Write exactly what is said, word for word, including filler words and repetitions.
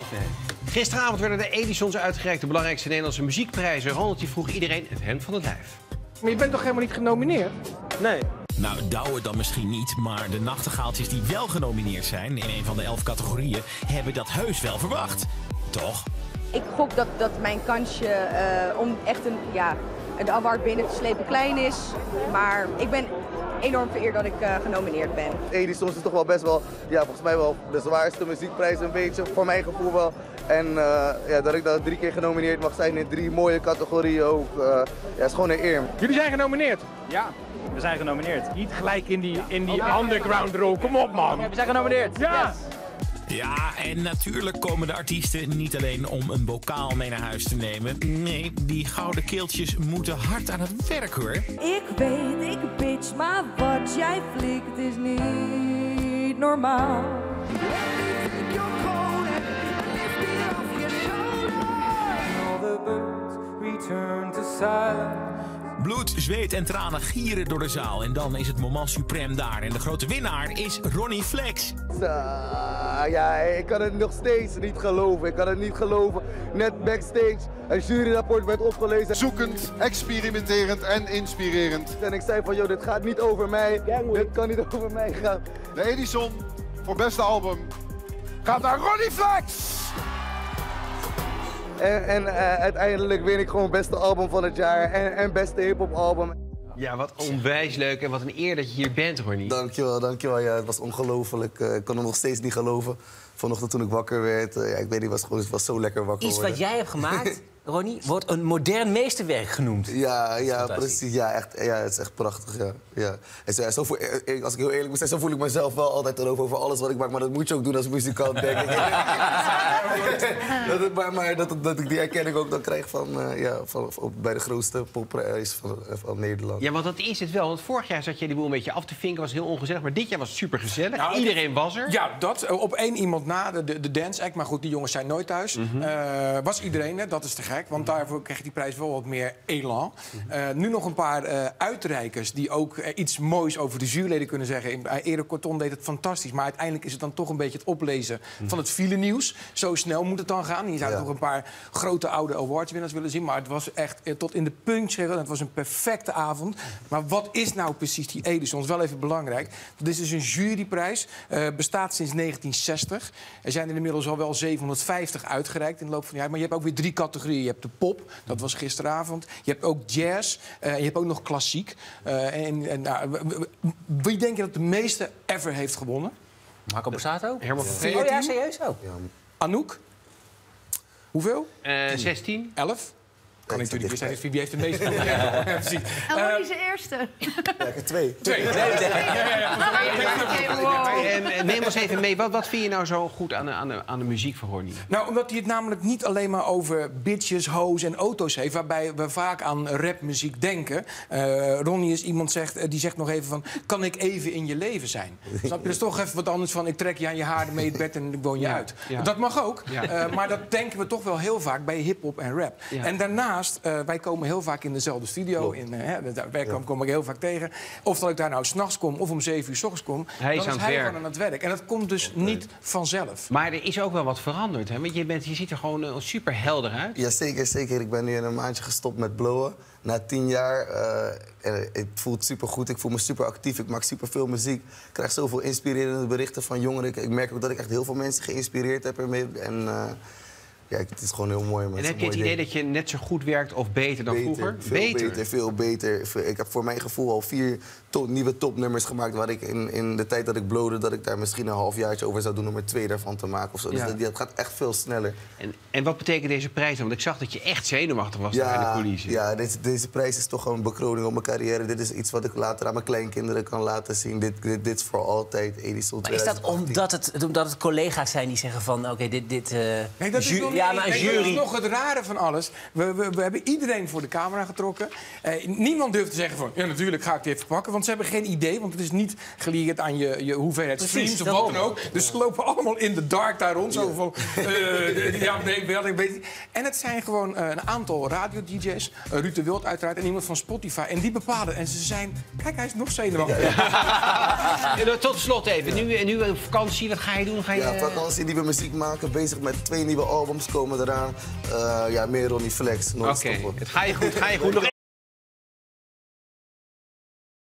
Nee. Gisteravond werden de Edisons uitgereikt, de belangrijkste Nederlandse muziekprijzen. Ronald die vroeg iedereen het hemd van het lijf. Maar je bent toch helemaal niet genomineerd? Nee. Nou, Douwe dan misschien niet, maar de nachtegaaltjes die wel genomineerd zijn in een van de elf categorieën hebben dat heus wel verwacht. Toch? Ik gok dat, dat mijn kansje uh, om echt een, ja, een award binnen te slepen klein is. Maar ik ben enorm vereerd dat ik uh, genomineerd ben. Edisons is toch wel best wel, ja, volgens mij wel de zwaarste muziekprijs een beetje, voor mijn gevoel wel. En uh, ja, dat ik dan drie keer genomineerd mag zijn in drie mooie categorieën ook, uh, ja, is gewoon een eer. Jullie zijn genomineerd? Ja, we zijn genomineerd. Niet gelijk in die, in die underground rol, kom op man! Ja, we zijn genomineerd. Ja! Yes. Ja, en natuurlijk komen de artiesten niet alleen om een bokaal mee naar huis te nemen. Nee, die gouden keeltjes moeten hard aan het werk, hoor. Ik weet, ik bitch, maar wat jij flikt is niet normaal. Bloed, zweet en tranen gieren door de zaal. En dan is het moment suprême daar. En de grote winnaar is Ronnie Flex. Uh, ja, ik kan het nog steeds niet geloven. Ik kan het niet geloven. Net backstage, een juryrapport werd opgelezen. Zoekend, experimenterend en inspirerend. En ik zei van, joh, dit gaat niet over mij. Dit kan niet over mij gaan. De Edison voor beste album gaat naar Ronnie Flex! En, en uh, uiteindelijk win ik gewoon beste album van het jaar en, en beste hip-hop album. Ja, wat onwijs leuk en wat een eer dat je hier bent, Ronnie. Dankjewel, dankjewel. Ja, het was ongelooflijk. Uh, ik kon het nog steeds niet geloven. Vanochtend toen ik wakker werd, uh, ja, ik weet niet, was gewoon, het was zo lekker wakker Iets worden. wat jij hebt gemaakt, Ronnie, wordt een modern meesterwerk genoemd. Ja, ja, precies. Ja, echt, ja, het is echt prachtig. Ja, ja. En zo, ja, zo voel, als ik heel eerlijk moet zijn, zo voel ik mezelf wel altijd erover over alles wat ik maak. Maar dat moet je ook doen als muzikant, denk ik. dat het, maar maar dat, dat ik die erkenning ook dan krijg van, uh, ja, van, van, bij de grootste popprijs van, van Nederland. Ja, want dat is het wel. Want vorig jaar zat je die boel een beetje af te vinken, was heel ongezellig. Maar dit jaar was het super gezellig. Nou, Iedereen was er. Ja, dat. Op één iemand na, de, de, de dance act. Maar goed, die jongens zijn nooit thuis. Mm-hmm. uh, was iedereen, hè? Dat is te gek. Want daarvoor kreeg die prijs wel wat meer elan. Uh, nu nog een paar uh, uitreikers die ook uh, iets moois over de juryleden kunnen zeggen. Erik Corton deed het fantastisch. Maar uiteindelijk is het dan toch een beetje het oplezen van het filenieuws. Zo snel moet het dan gaan. Je zou ja. nog een paar grote oude awardswinnaars willen zien. Maar het was echt uh, tot in de punch. Het was een perfecte avond. Maar wat is nou precies die Edisons? Wel even belangrijk. Dit is dus een juryprijs. Uh, bestaat sinds negentien zestig. Er zijn er inmiddels al wel zevenhonderdvijftig uitgereikt in de loop van het jaar. Maar je hebt ook weer drie categorieën. Je hebt de pop, dat was gisteravond. Je hebt ook jazz. Uh, en je hebt ook nog klassiek. Uh, en, en, nou, wie denk je dat de meeste ever heeft gewonnen? Marco Borsato? Herman van Veen. Oh ja, serieus ook. Ja. Anouk? Hoeveel? Uh, zestien. elf? Kan ik natuurlijk niet zeggen wie heeft de meeste gewonnen. Ja, precies. En Ronnie is de eerste. Ja, ik heb twee. Twee. En neem ons even mee, wat, wat vind je nou zo goed aan de, aan de, aan de muziek van Ronnie? Nou, omdat hij het namelijk niet alleen maar over bitches, hoes en auto's heeft, waarbij we vaak aan rapmuziek denken. Uh, Ronnie is iemand zegt, die zegt nog even van, kan ik even in je leven zijn? Snap je? Dat is toch even wat anders van, ik trek je aan je haar mee het bed en ik woon je ja, uit. Ja. Dat mag ook, ja. uh, maar dat denken we toch wel heel vaak bij hiphop en rap. Ja. En daarnaast, uh, wij komen heel vaak in dezelfde studio, in, uh, hè, daar ja. kom ik heel vaak tegen. Of dat ik daar nou 's nachts kom of om zeven uur 's ochtends kom, hij is dan aan is het hij werk. gewoon aan het werk. En dat komt dus okay. niet vanzelf. Maar er is ook wel wat veranderd, hè? Want je, bent, je ziet er gewoon uh, super helder uit. Ja, zeker, zeker. Ik ben nu in een maandje gestopt met blowen. Na tien jaar, uh, het voelt super goed. Ik voel me super actief. Ik maak super veel muziek. Ik krijg zoveel inspirerende berichten van jongeren. Ik, ik merk ook dat ik echt heel veel mensen geïnspireerd heb ermee. En uh, ja, het is gewoon heel mooi. En heb je het idee dat je net zo goed werkt of beter dan beter, vroeger? Veel beter? beter, veel beter. Ik heb voor mijn gevoel al vier top, nieuwe topnummers gemaakt... waar ik in, in de tijd dat ik blode, dat ik daar misschien een halfjaartje over zou doen... om er twee daarvan te maken of zo. Ja. Dus dat, dat gaat echt veel sneller. En, en wat betekent deze prijs dan? Want ik zag dat je echt zenuwachtig was ja, daar in de coulissen. Ja, deze, deze prijs is toch gewoon een bekroning op mijn carrière. Dit is iets wat ik later aan mijn kleinkinderen kan laten zien. Dit, dit, dit is voor altijd Edison Maar is dat omdat het, omdat het collega's zijn die zeggen van... oké, okay, dit... dit uh, nee, dat is nog niet Ja, maar een nee, jury... Dat is nog het rare van alles. We, we, we hebben iedereen voor de camera getrokken. Eh, niemand durft te zeggen van... ja, natuurlijk ga ik het even pakken. Want ze hebben geen idee. Want het is niet gelieerd aan je, je hoeveelheid Precies, streams of daarom. wat dan ook. Dus ze lopen allemaal in de dark daar rond. Zo van... Uh, ja, nee, wel, ik weet niet. En het zijn gewoon uh, een aantal radio-D J's. Uh, Ruud de Wild uiteraard. En iemand van Spotify. En die bepalen. En ze zijn... Kijk, hij is nog zenuwachtig. Ja, ja. Tot slot even. Nu, nu een vakantie. Wat ga je doen? Ga je... Ja, vakantie, nieuwe muziek maken. Bezig met twee nieuwe albums komen eraan. Uh, ja, meer Ronnie Flex. Oké, okay. Het ga je goed. Ga je goed. Nog